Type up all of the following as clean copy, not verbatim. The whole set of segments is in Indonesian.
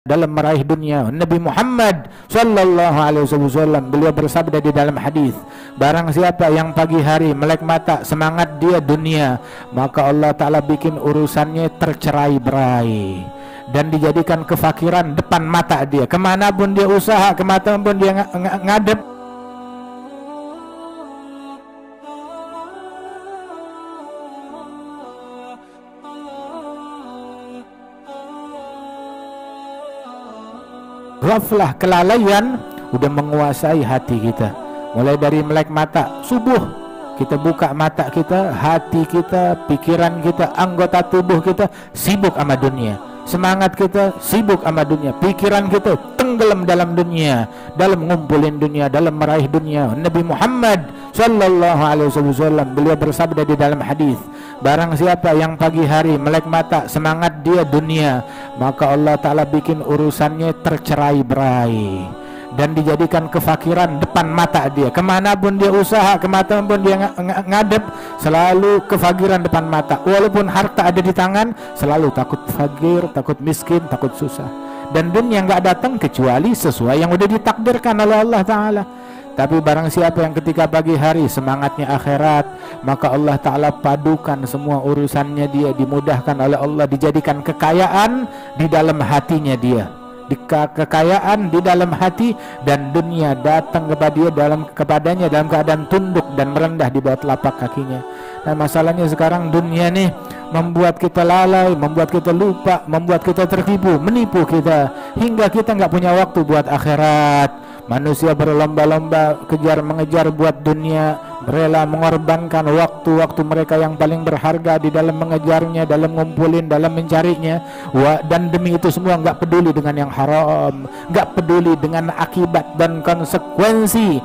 dalam meraih dunia. Nabi Muhammad sallallahu alaihi wasallam beliau bersabda di dalam hadis, barang siapa yang pagi hari melek mata semangat dia dunia, maka Allah Ta'ala bikin urusannya tercerai-berai dan dijadikan kefakiran depan mata dia. Kemanapun dia usaha, kemanapun dia ngadep, ghaflah, kelalaian udah menguasai hati kita. Mulai dari melek mata subuh, kita buka mata kita, hati kita, pikiran kita, anggota tubuh kita sibuk sama dunia. Semangat kita sibuk sama dunia, pikiran kita tenggelam dalam dunia, dalam ngumpulin dunia, dalam meraih dunia. Nabi Muhammad sallallahu alaihi wasallam beliau bersabda di dalam hadis, barang siapa yang pagi hari melek mata semangat dia dunia, maka Allah Ta'ala bikin urusannya tercerai-berai dan dijadikan kefakiran depan mata dia. Kemanapun dia usaha, kemanapun dia ngadep, selalu kefakiran depan mata. Walaupun harta ada di tangan, selalu takut fakir, takut miskin, takut susah. Dan dunia nggak datang kecuali sesuai yang udah ditakdirkan oleh Allah Ta'ala. Tapi barang siapa yang ketika pagi hari semangatnya akhirat, maka Allah Ta'ala padukan semua urusannya dia, dimudahkan oleh Allah, dijadikan kekayaan di dalam hatinya dia, kekayaan di dalam hati, dan dunia datang kepadanya dalam keadaan tunduk dan merendah di bawah telapak kakinya. Dan masalahnya sekarang dunia nih membuat kita lalai, membuat kita lupa, membuat kita tertipu, menipu kita hingga kita nggak punya waktu buat akhirat. Manusia berlomba-lomba mengejar buat dunia, rela mengorbankan waktu-waktu mereka yang paling berharga di dalam mengejarnya, dalam ngumpulin, dalam mencarinya. Dan demi itu semua nggak peduli dengan yang haram, nggak peduli dengan akibat dan konsekuensi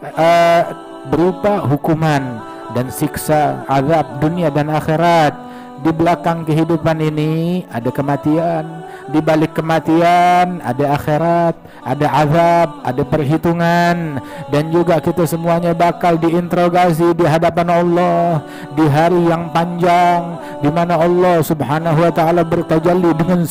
berupa hukuman dan siksa, azab dunia dan akhirat. Di belakang kehidupan ini ada kematian, di balik kematian ada akhirat, ada azab, ada perhitungan, dan juga kita semuanya bakal diinterogasi di hadapan Allah di hari yang panjang, di mana Allah Subhanahu wa Ta'ala bertajalli dengan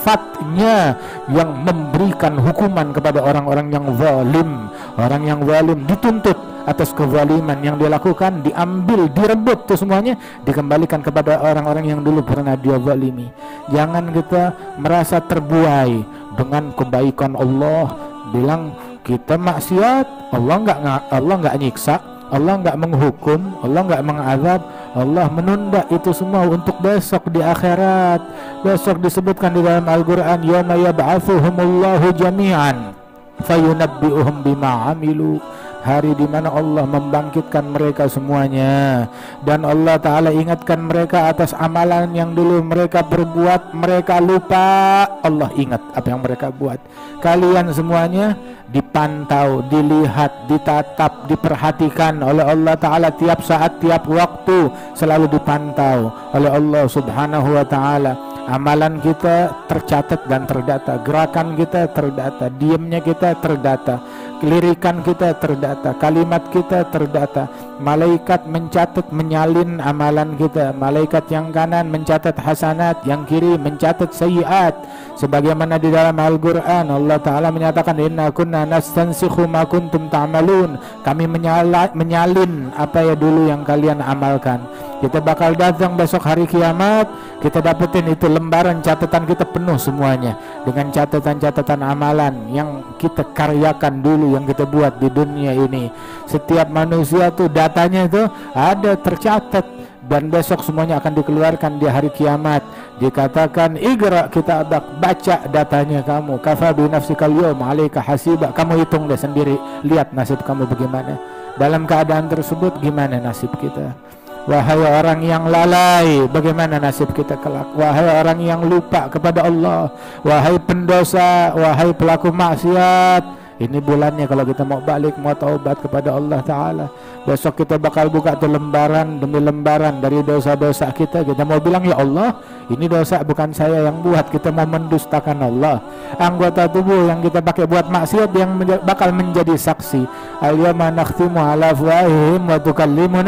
sifatnya yang memberikan hukuman kepada orang-orang yang zalim. Orang yang zalim dituntut atas kezaliman yang dia lakukan, diambil, direbut tuh semuanya, dikembalikan kepada orang-orang yang dulu pernah dia zalimi. Jangan kita merasa terbuai dengan kebaikan Allah, bilang kita maksiat, Allah nggak nyiksa, Allah nggak menghukum, Allah nggak mengazab, Allah menunda itu semua untuk besok di akhirat. Besok disebutkan di dalam Al-Quran, yawma yab'atsuhumullahu jami'an fayunabbi'uhum bima 'amilu, hari di mana Allah membangkitkan mereka semuanya, dan Allah Ta'ala ingatkan mereka atas amalan yang dulu mereka berbuat. Mereka lupa, Allah ingat apa yang mereka buat. Kalian semuanya dipantau, dilihat, ditatap, diperhatikan oleh Allah Ta'ala tiap saat, tiap waktu, selalu dipantau oleh Allah Subhanahu wa Ta'ala. Amalan kita tercatat dan terdata, gerakan kita terdata, diamnya kita terdata, lirikan kita terdata, kalimat kita terdata. Malaikat mencatat, menyalin amalan kita. Malaikat yang kanan mencatat hasanat, yang kiri mencatat sayyiat. Sebagaimana di dalam Al-Quran Allah Ta'ala menyatakan, inna kunna nastansikhu ma kuntum ta'malun, kami menyalin apa ya dulu yang kalian amalkan. Kita bakal datang besok hari kiamat, kita dapetin itu lembaran catatan kita penuh semuanya dengan catatan-catatan amalan yang kita karyakan dulu, yang kita buat di dunia ini. Setiap manusia tuh datanya itu ada tercatat, dan besok semuanya akan dikeluarkan di hari kiamat. Dikatakan iqra kitabak, baca datanya kamu, kafa bi nafsikal yawma 'alaika hasiba, kamu hitung deh sendiri, lihat nasib kamu bagaimana. Dalam keadaan tersebut gimana nasib kita? Wahai orang yang lalai, bagaimana nasib kita kelak? Wahai orang yang lupa kepada Allah, wahai pendosa, wahai pelaku maksiat, ini bulannya kalau kita mau balik, mau taubat kepada Allah Ta'ala. Besok kita bakal buka tuh lembaran demi lembaran dari dosa-dosa kita. Kita mau bilang, ya Allah, ini dosa bukan saya yang buat. Kita mau mendustakan Allah. Anggota tubuh yang kita pakai buat maksiat yang bakal menjadi saksi. Al-yawma nakhtimu ala afwahihim wa tukallimuna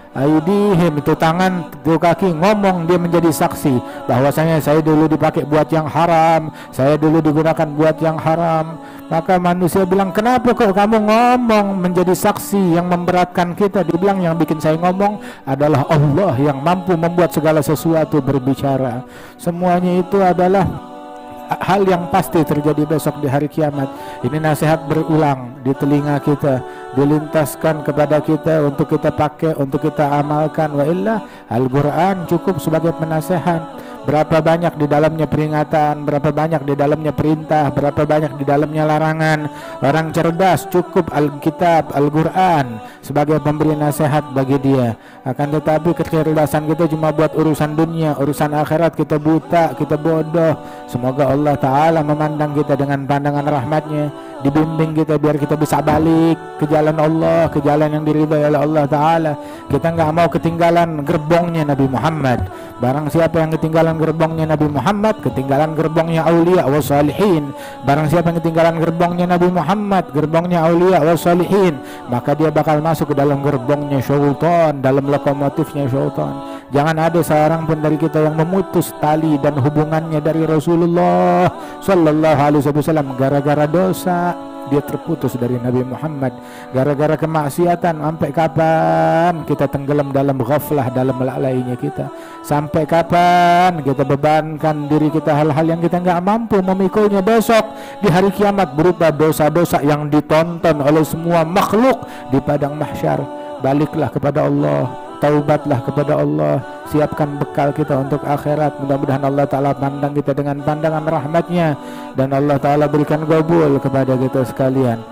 aydihim, itu tangan, itu kaki, ngomong dia menjadi saksi bahwasanya saya dulu dipakai buat yang haram, saya dulu digunakan buat yang haram. Maka manusia bilang, kenapa kok kamu ngomong menjadi saksi yang memberatkan kita? Dibilang yang bikin saya ngomong adalah Allah yang mampu membuat segala sesuatu berbicara. Semuanya itu adalah hal yang pasti terjadi besok di hari kiamat. Ini nasihat berulang di telinga kita, dilintaskan kepada kita untuk kita pakai, untuk kita amalkan. Wa illa Al-Quran cukup sebagai penasehat. Berapa banyak di dalamnya peringatan, berapa banyak di dalamnya perintah, berapa banyak di dalamnya larangan. Orang cerdas cukup Alkitab, Al-Quran sebagai pemberi nasihat bagi dia. Akan tetapi kecerdasan kita cuma buat urusan dunia, urusan akhirat kita buta, kita bodoh. Semoga Allah Ta'ala memandang kita dengan pandangan rahmatnya, dibimbing kita biar kita bisa balik ke jalan Allah, ke jalan yang diridhai oleh Allah Ta'ala. Kita nggak mau ketinggalan gerbongnya Nabi Muhammad. Barang siapa yang ketinggalan gerbongnya Nabi Muhammad, ketinggalan gerbongnya aulia wa salihin. Barang siapa yang ketinggalan gerbongnya Nabi Muhammad, gerbongnya aulia wa salihin, maka dia bakal masuk ke dalam gerbongnya syaitan, dalam lokomotifnya syaitan. Jangan ada seorang pun dari kita yang memutus tali dan hubungannya dari Rasulullah sallallahu alaihi wasallam gara-gara dosa. Dia terputus dari Nabi Muhammad gara-gara kemaksiatan. Sampai kapan kita tenggelam dalam ghaflah, dalam lalainya kita? Sampai kapan kita bebankan diri kita hal-hal yang kita nggak mampu memikulnya besok di hari kiamat berupa dosa-dosa yang ditonton oleh semua makhluk di padang mahsyar? Baliklah kepada Allah, taubatlah kepada Allah, siapkan bekal kita untuk akhirat. Mudah-mudahan Allah Ta'ala pandang kita dengan pandangan rahmatnya, dan Allah Ta'ala berikan qabul kepada kita sekalian.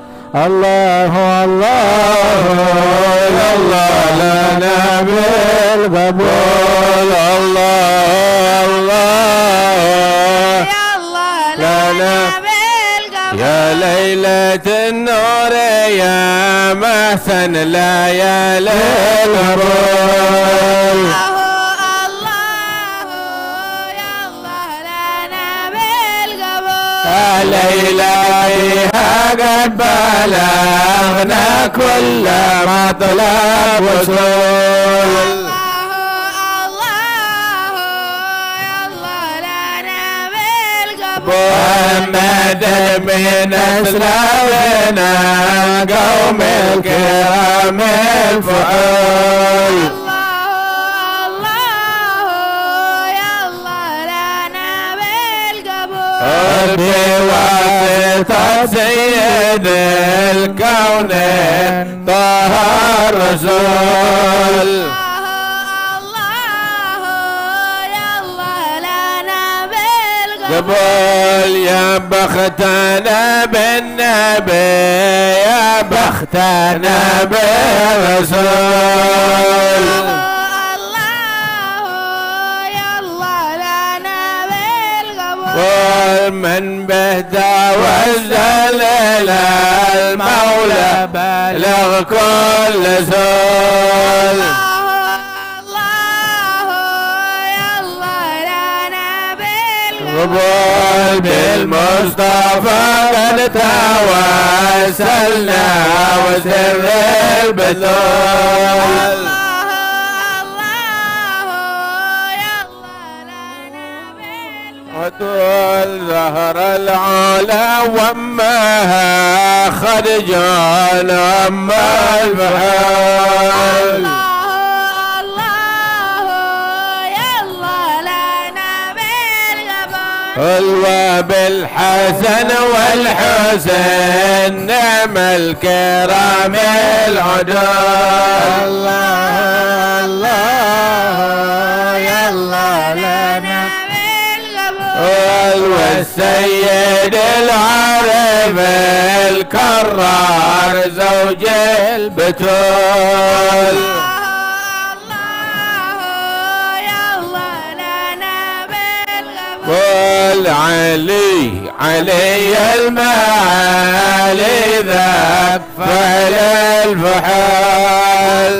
Allahu Allahu ya Allah lana bil qabul. Allah Allah ya Allah lana يا ليلة النور يا محسن ليالي القبول. ليلة فيها قد بلغنا كل مطلب وصول. محمد من أسلافنا قوم الكرام الفؤول. بواسطة سيد الكونين طه الرسول. قبول يا بختنا بالنبي، يا بختنا بالرسول. من بهدى والزلل المولى بلغ كل زول. قبول بالمصطفى قد توسلنا وسر البذول. وطول ظهر العلا ومها خرجان أما البحر. وبالحسن والحسين نعم الكرام العدول. الله الله يا الله لنا والسيد العارف الكرار زوج البتول. والعلي علي المعالي ذاك فعل الفحال.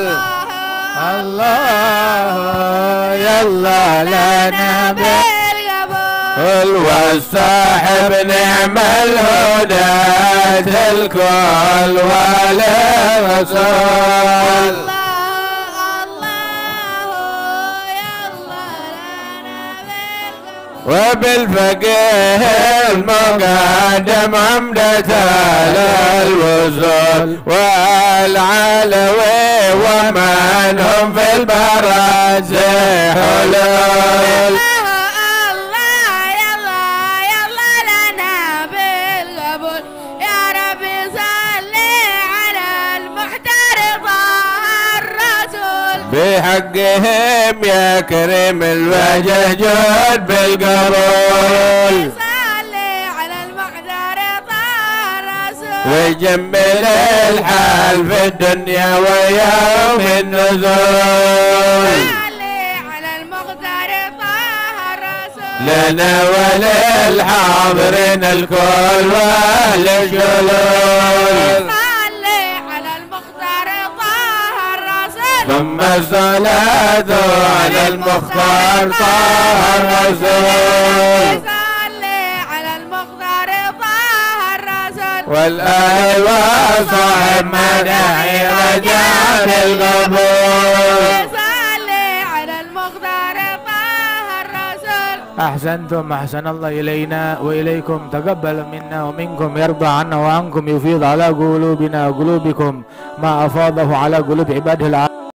الله يلا لنا والصاحب نعم الهدى الكل والرسول. وبالفقيه المقدم عمدة للوصول والعلوي ومن هم في البراز حلول. بحقهم يا كريم الوجه جود بالقبول صلي على المقدار طه الرسول ويجمل الحال في الدنيا ويوم النزول صلي على المقدار طه الرسول لنا وللحاضرين الكل وللجلول ثم الصلاة على المختار طه الرسول صلي على المختار طه الرسول والآل وصحب مداعي رجاء القبول صلي على المختار طه الرسول. أحسنتم، أحسن الله إلينا وإليكم، تقبل منا ومنكم، يرضى عنا وعنكم، يفيض على قلوبنا وقلوبكم ما أفاضه على قلوب عباده العالمين.